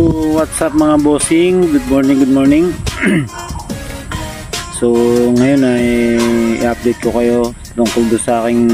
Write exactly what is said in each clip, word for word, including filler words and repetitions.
what's up mga bossing? Good morning, good morning. So, ngayon ay i-update ko kayo tungkol do sa aking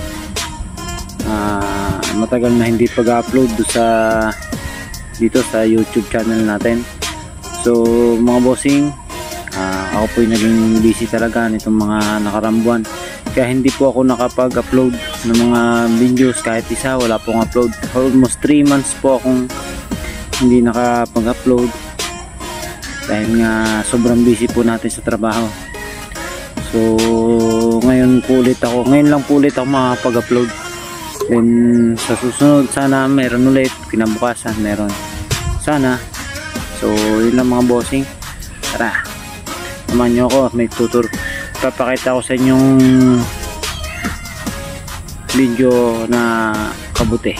uh, matagal na hindi pag-upload do sa dito sa YouTube channel natin. So, mga bossing, uh, ako po yung naging busy talaga nitong mga nakarambuan. Kaya hindi po ako nakapag-upload ng mga videos kahit isa, wala pong upload. Almost three months po akong hindi nakapag-upload dahil nga sobrang busy po natin sa trabaho. So ngayon po ulit ako ngayon lang po ulit ako makapag-upload. Then sa susunod sana meron ulit, kinabukasan meron sana. So yun lang mga bossing, tara samahan nyo ako, may tutor papakita ko sa inyong video na kabuti.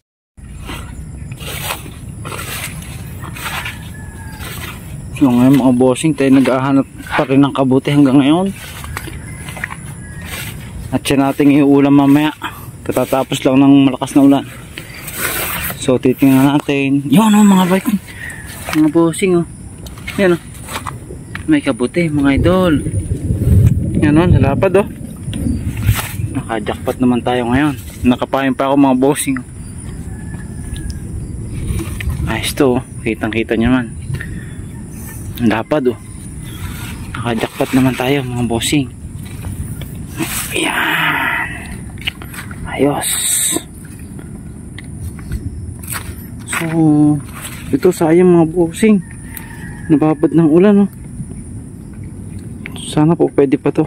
So ngayon mga bossing, tayo nag-ahanap pa rin ng kabuti hanggang ngayon. At siya natin iuulam mamaya. Katatapos lang ng malakas na ulan. So titingnan natin. Yun o mga bike, mga bossing o. Yan o, may kabuti mga idol. Yan o, nalapad o. Nakajackpot naman tayo ngayon. Nakapahin pa ako mga bossing. Ayos to o, kitang kita nyo man. Lapad oh. Nakajackpot naman tayo mga bossing. Ayan. Ayos. So ito sayang mga bossing, nababad ng ulan oh. Sana po pwede pa to.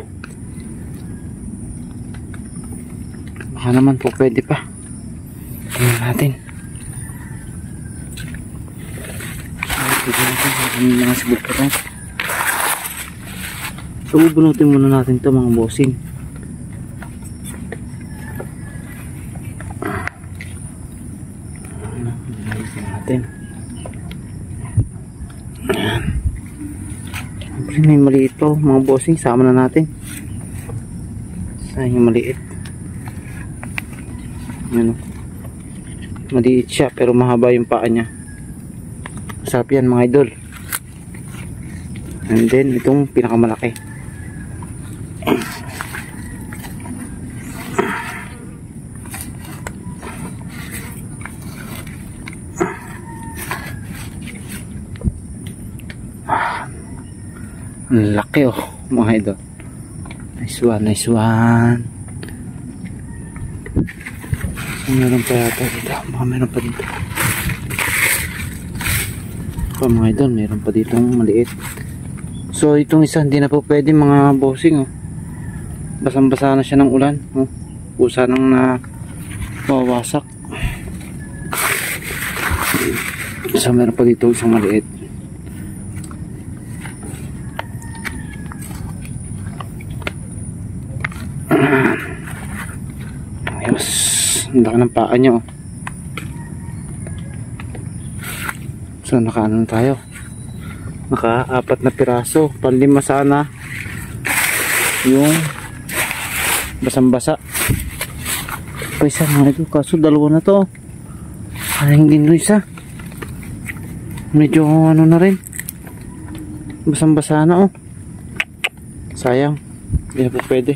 Baka naman po pwede pa. Tingnan natin. Ang mga sibol ko rin. So bubunutin muna natin ito mga bossing. Bunutin natin. Ayan. May maliit to mga bossing, sama na natin. Saan yung maliit? Ayan. Maliit siya pero mahaba yung paa niya. Masarap yan mga idol. And then itong pinakamalaki. Ang laki oh mga idol. Nice one, nice one. So, meron pa yata dito. Baka meron pa dito. Pa mga idol, meron pa dito maliit. So itong isa hindi na po pwede mga bossing oh. Basang-basa na siya ng ulan oh. Pusa nang na mawawasak. So meron pa dito isang maliit. Ayos, ang laki ng paa niya oh. So nakaano tayo, naka-apat na piraso, panlima sana yung basang-basa. O isa mga ito, kaso dalawa na to. Aling din no isa, medyo ano na rin, basang-basa na oh. Sayang, hindi na po pwede.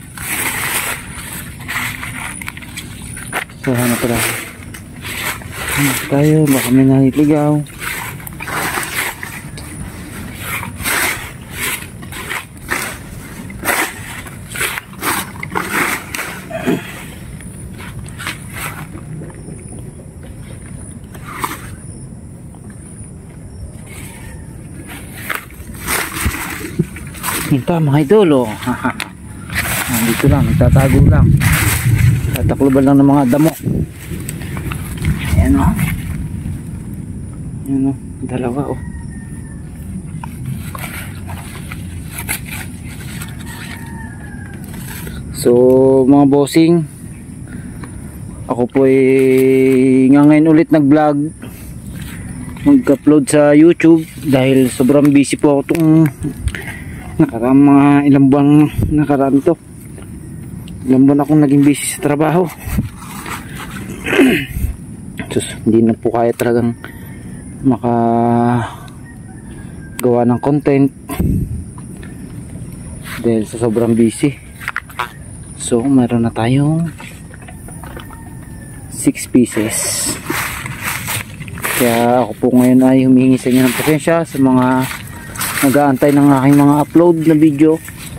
So hanap pala hanap tayo, baka may naliligaw. Ito mga idol oh. Dito lang, nagtatago lang, tatakloban lang ng mga damo. Ayan oh. Ayan oh, dalawa oh. So mga bossing, ako po ay ngayon ulit nag vlog, mag-upload sa YouTube dahil sobrang busy po ako itong nakaraan mga ilang buwan nakaraan to. Ilang buwan akong naging busy sa trabaho. Sus, hindi na po kaya talagang maka gawa ng content dahil sa sobrang busy. So meron na tayong six pieces. Kaya ako po ngayon ay humihingi sa inyo ng pasensya sa mga nag-aantay ng aking mga upload na video.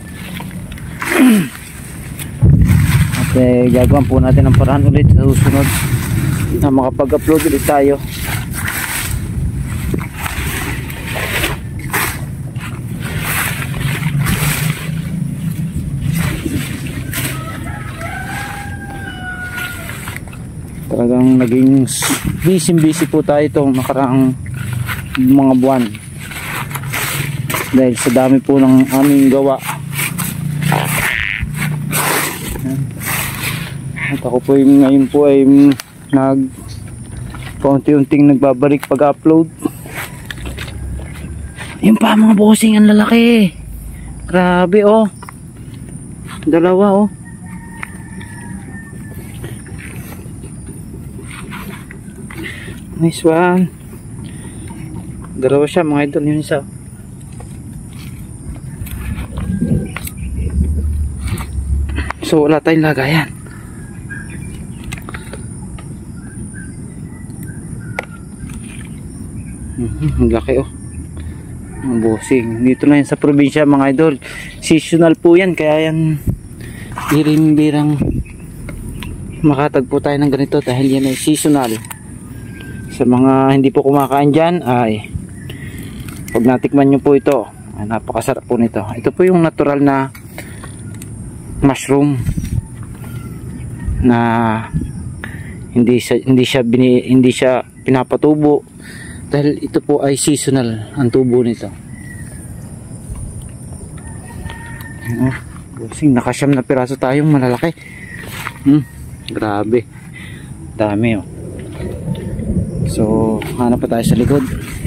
At eh, gagawin po natin ang paraan ulit sa susunod na makapag-upload ulit tayo. Talagang naging busy busy po tayo itong nakaraang mga buwan dahil sa dami po ng aming gawa. At ako po yung ngayon po ay nag paunti-unting nagbabalik pag-upload. Yun pa mga bossing, ang lalaki. Grabe oh. Dalawa oh. Nice one. Dalawa siya mga idol, yun isa. So wala tayong lagayan. Mm-hmm, ang laki oh. Ang bossing. Dito na yan sa probinsya mga idol. Seasonal po yan, kaya yan biring-birang makatagpo tayo ng ganito dahil yan ay seasonal. Sa mga hindi po kumakain dyan ay pag natikman nyo po ito ay napakasarap po nito. Ito po yung natural na mushroom na hindi siya hindi siya bini, hindi siya pinapatubo dahil ito po ay seasonal ang tubo nito. Oh, busing, nakasyam na piraso tayong malalaki. Hmm, grabe. Dami oh. So, hanap pa tayo sa likod.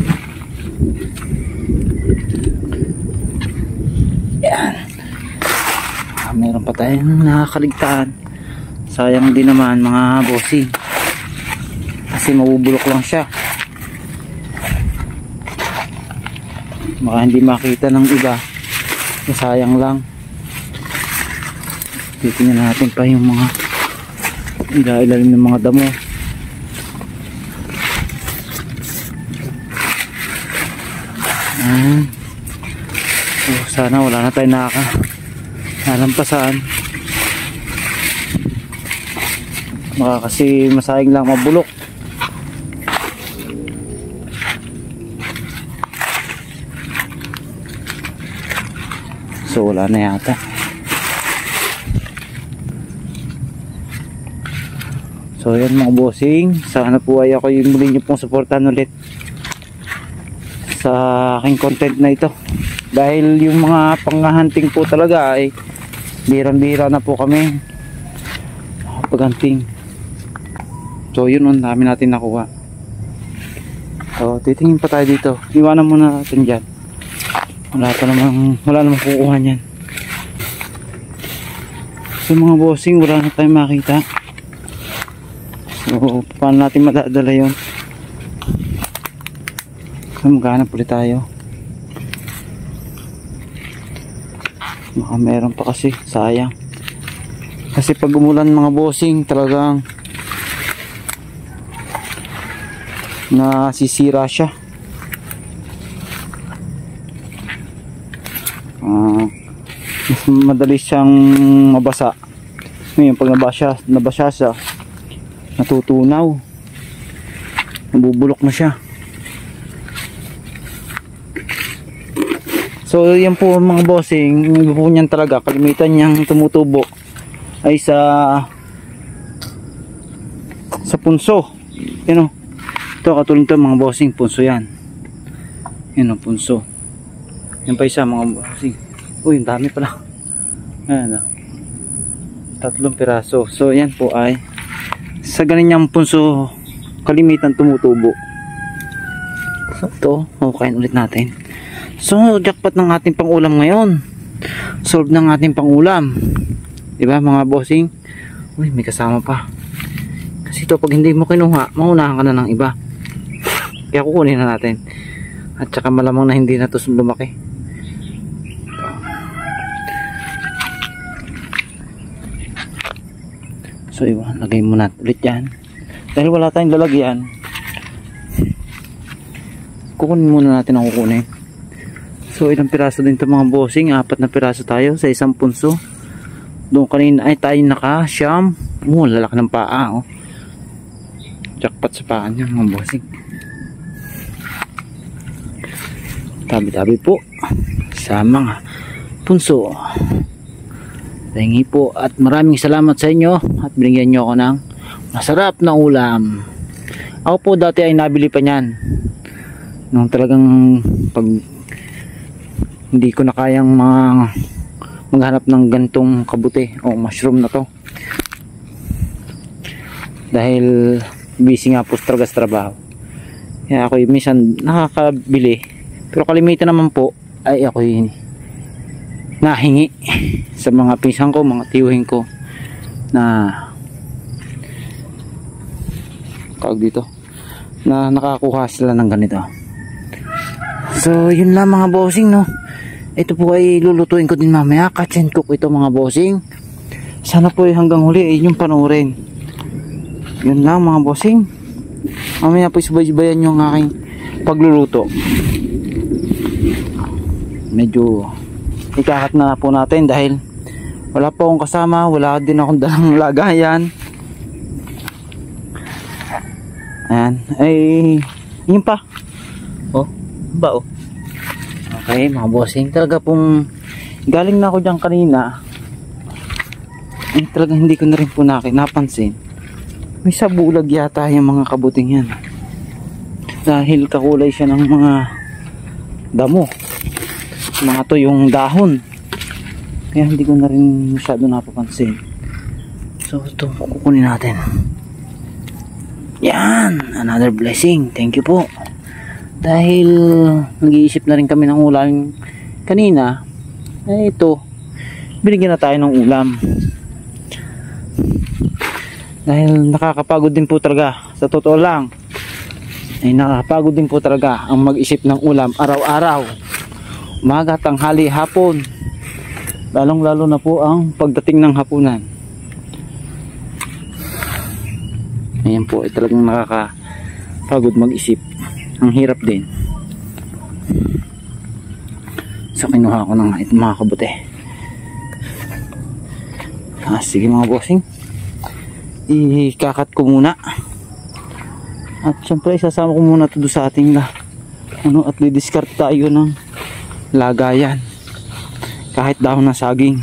Yan. Ah, meron pa tayong nakakaligtaan. Sayang din naman mga bossing. Kasi mabubulok lang siya. Baka hindi makita ng iba. Sayang lang. Titingnan natin pa yung mga ilalim ng mga damo. Ah. So, sana wala na tayo nakakalampasan. Baka kasi masayang lang mabulok. So wala na yata. So yan mga bossing, sana po ay ako yung muli nyo pong supportan ulit sa aking content na ito dahil yung mga panghahunting po talaga ay birang-bira na po kami pag-hunting. So yun, ang dami natin nakuha. So titingin pa tayo dito, iwanan muna natin dyan. Wala pa namang wala namang kukuha nyan. So mga bossing, wala na tayong makita. So paano natin madadala yun? So maghanap ulit tayo. Baka meron pa kasi, sayang. Kasi pag umulan mga bossing, talagang nasisira siya. Uh, mas madali siyang mabasa. Ngayon pag nabasa, nabasa siya, natutunaw, nabubulok na siya. So yan po mga bossing, yung po niyan talaga, kalimitan niyang tumutubo ay sa sa punso. Yan o, ito katulad ito mga bossing, punso yan. Yan o, punso. Yan pa isa mga bossing. Uy, ang dami pala. Ayan o, tatlong piraso. So yan po ay sa ganyan punso kalimitan tumutubo. So ito, hukain ulit natin. So jackpot ng ating pangulam ngayon. Solve ng ating pangulam. Diba mga bossing? Uy, may kasama pa. Kasi ito pag hindi mo kinuha, maunahan ka na ng iba. Kaya kukunin na natin. At saka malamang na hindi na to lumaki. So iwan, lagay muna ulit yan. Dahil wala tayong lalagyan, kukunin muna natin ang kukunin. So ilang piraso din ito mga bossing? Apat na piraso tayo sa isang punso. Doon kanina ay tayo naka siyam. Oh, lalaki ng paa oh. Jackpot sa paa niya mga bossing. Tabi-tabi po sa mga punso. Tingi po at maraming salamat sa inyo at binigyan nyo ako ng masarap na ulam. Ako po dati ay nabili pa niyan nung talagang pag hindi ko na kayang mga maghanap ng gantong kabuti o mushroom na to, dahil busy nga po talaga sa trabaho. Kaya ako minsan nakakabili, pero kalimitan naman po ay ako nahingi sa mga pisang ko, mga tiyuhin ko na kag dito na nakakuha sila ng ganito. So yun lang mga bossing, no. Ito po ay lulutuin ko din mamaya. Katchen cook ito mga bossing. Sana po ay hanggang huli ay inyong panoorin. Yun lang mga bossing. Mamaya po subaybayan yung aking pagluluto. Medyo ikakat na po natin dahil wala po akong kasama. Wala din akong dalang lagayan. Ayan. Ay yun pa. Oh, ba oh. Okay mga bossing, talaga pong galing na ako dyan kanina, eh talaga hindi ko na rin po napansin, may sabulag yata yung mga kabuting yan dahil kakulay siya ng mga damo, mga to yung dahon, kaya hindi ko na rin masyado napapansin. So ito kukunin natin. Yan, another blessing, thank you po. Dahil nag-iisip na rin kami ng ulam kanina, eh ito, binigyan na tayo ng ulam. Dahil nakakapagod din po talaga, sa totoo lang, ay nakakapagod din po talaga ang mag-isip ng ulam araw-araw, umaga, tanghali, hapon, lalong lalo na po ang pagdating ng hapunan. Ayan po, ay talagang nakakapagod mag-isip. Ang hirap din. So kinuha ko ng ito mga kabuti. Ah, sige mga bossing, ikakat ko muna. At syempre isasama ko muna ito sa ating ano, at di-discard tayo ng lagayan. Kahit dahon na saging.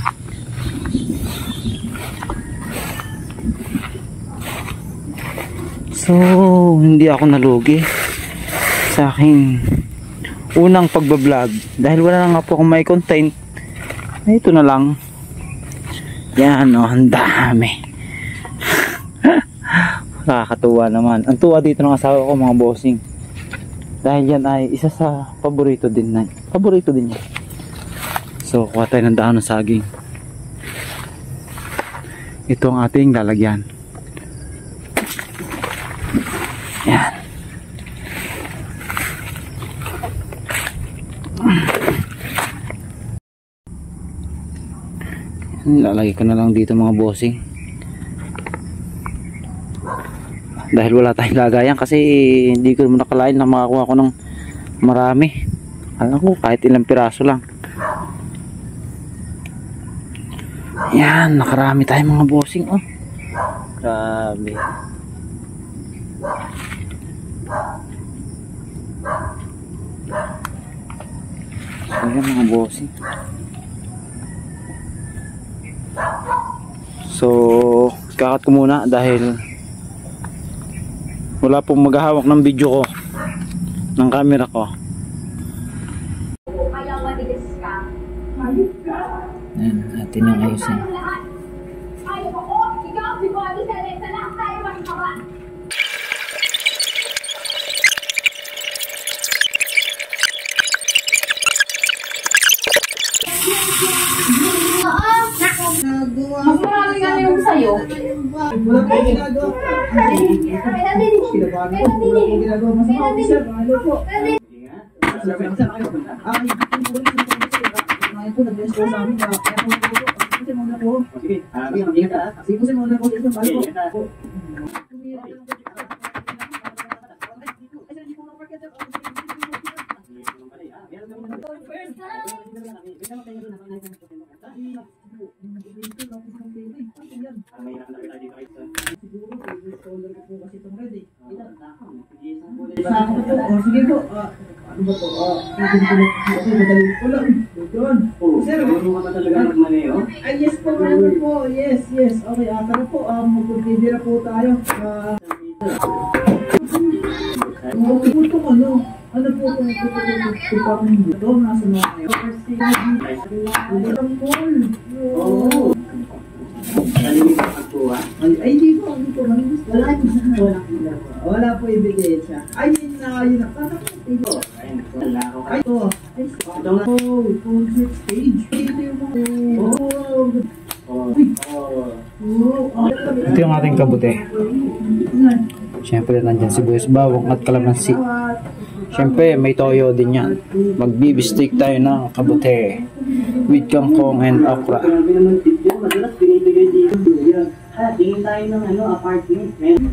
So hindi ako nalugi sa aking unang pagbablog dahil wala na nga po akong may content. Ito na lang. Yan o, oh, ang dami. Nakakatuwa naman. Ang tuwa dito ng asawa ko mga bossing, dahil yan ay isa sa paborito din na paborito din niya. So kuha tayo ng dahon ng saging. Ito ang ating lalagyan. Yan. Lalagay ko na lang dito mga bossing, dahil wala tayong lagayan, kasi hindi ko naman nakalain na makakuha ko ng marami. Alam ko kahit ilang piraso lang. Yan, nakarami tayo mga bossing. Oh, grabe. Ayan mga bossing. So kakat ko muna dahil wala pong maghahawak ng video ko, ng camera ko. Ayan, natin ang ayusin. Mas marami nga na yung sa'yo. Wala po ginagawa. Pinabago po. Wala po ginagawa. Mas mga sir. Ano po? Ah, ngayon po, nag-dress po sa amin. Kaya po po. Kasi muna po. Sige. Sige, mag-ingat ka. Sige po si muna po. Sige po. Sige po. Ano ba po? Madali po lang. Sir, ay yes po. po. Yes, yes. Okay, ah, tara po. Magpapidira po tayo. Okay po ito, ano? Ano po kung ito po kung ito nasa mga kayo? Ang cool. Oo. Ay, di po. Ano po? Wala po. Wala po ibigay siya. Ay, yun na. Yun na. Ay, ito. Oh, concert stage. Ito yung ating kabute. Siyempre nandyan si Boys Bawang at Kalamansi. Siyempre may toyo din yan. Magbibistik tayo ng kabute with kangkong and okra. Madalas binibigay dito. Ha, tingin tayo ng ano, apartment.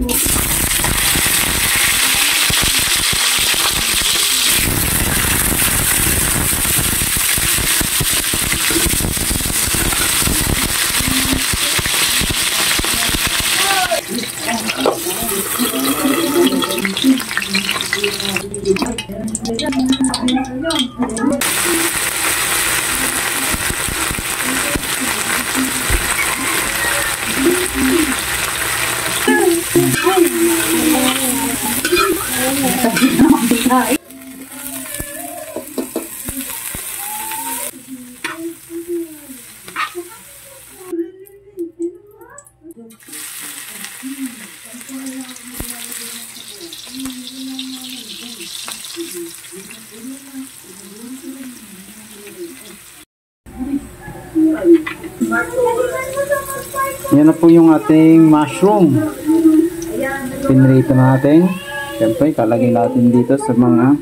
Yan na po yung ating mushroom. Pinrito natin. Siyempre, kalagay natin dito sa mga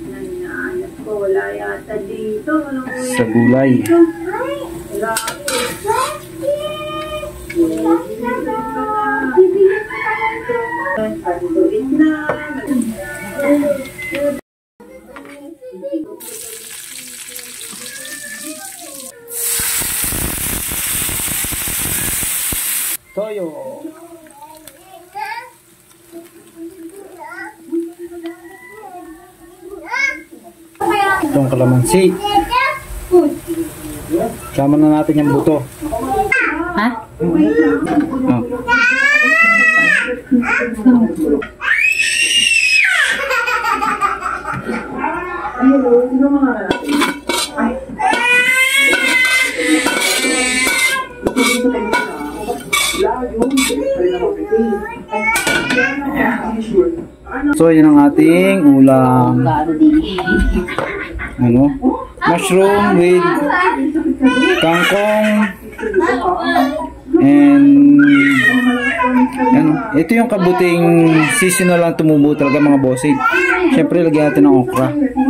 sa gulay. Toyo. Itong kalamansi. Sama na natin yung buto. Ha? Oh. So, yun ang ating ulam. Ano? Mushroom with kangkong and ano? Ito yung kabuting seasonal lang tumubo talaga mga bossing. Siyempre, lagyan natin ng okra.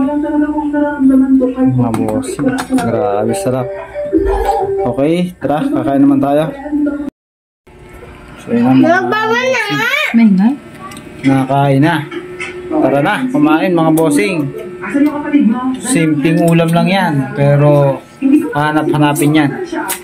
Mga bossing. Grabe, sarap. Okay, tara, kakain naman tayo. So, yun ang mga bossing. Nakakain na. Tara na, kumain mga bossing. Simpleng ulam lang yan, pero hanap-hanapin yan.